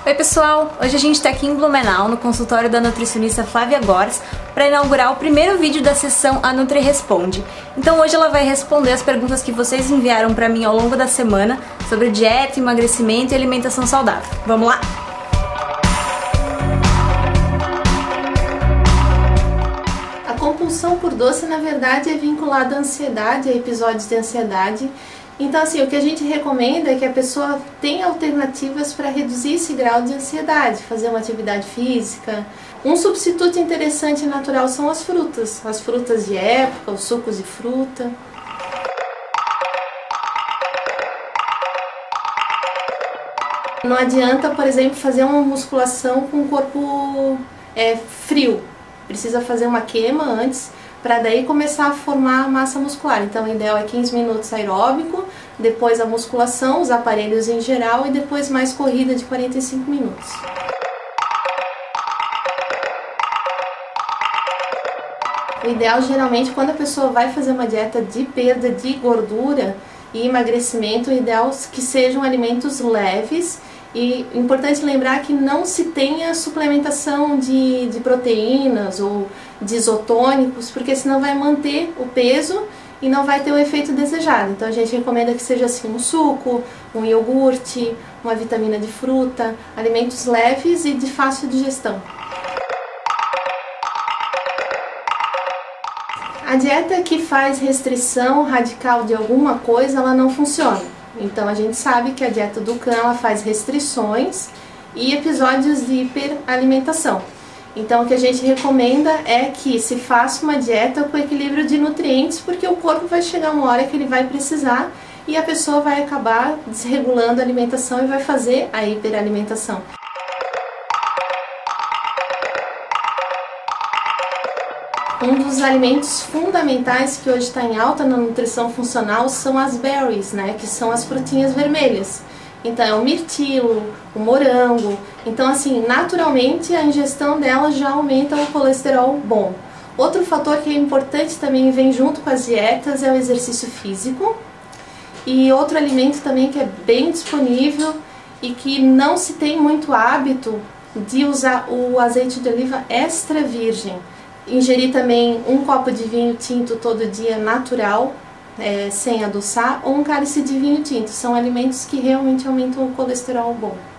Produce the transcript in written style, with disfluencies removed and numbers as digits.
Oi pessoal, hoje a gente está aqui em Blumenau, no consultório da nutricionista Flávia Gores, para inaugurar o primeiro vídeo da sessão A Nutri Responde. Então hoje ela vai responder as perguntas que vocês enviaram para mim ao longo da semana sobre dieta, emagrecimento e alimentação saudável. Vamos lá? A compulsão por doce, na verdade, é vinculada à ansiedade, a episódios de ansiedade. Então, assim, o que a gente recomenda é que a pessoa tenha alternativas para reduzir esse grau de ansiedade, fazer uma atividade física. Um substituto interessante e natural são as frutas de época, os sucos de fruta. Não adianta, por exemplo, fazer uma musculação com o corpo frio. Precisa fazer uma queima antes, para daí começar a formar massa muscular. Então o ideal é 15 minutos aeróbico, depois a musculação, os aparelhos em geral e depois mais corrida de 45 minutos. O ideal geralmente quando a pessoa vai fazer uma dieta de perda de gordura e emagrecimento, o ideal é que sejam alimentos leves. E importante lembrar que não se tenha suplementação de proteínas ou de isotônicos, porque senão vai manter o peso e não vai ter o efeito desejado. Então a gente recomenda que seja assim um suco, um iogurte, uma vitamina de fruta, alimentos leves e de fácil digestão. A dieta que faz restrição radical de alguma coisa, ela não funciona. Então a gente sabe que a dieta do Dukan ela faz restrições e episódios de hiperalimentação. Então o que a gente recomenda é que se faça uma dieta com equilíbrio de nutrientes, porque o corpo vai chegar uma hora que ele vai precisar e a pessoa vai acabar desregulando a alimentação e vai fazer a hiperalimentação. Um dos alimentos fundamentais que hoje está em alta na nutrição funcional são as berries, né, que são as frutinhas vermelhas. Então é o mirtilo, o morango. Então assim, naturalmente a ingestão delas já aumenta o colesterol bom. Outro fator que é importante também vem junto com as dietas é o exercício físico. E outro alimento também que é bem disponível e que não se tem muito hábito de usar o azeite de oliva extra virgem. Ingerir também um copo de vinho tinto todo dia natural, sem adoçar, ou um cálice de vinho tinto. São alimentos que realmente aumentam o colesterol bom.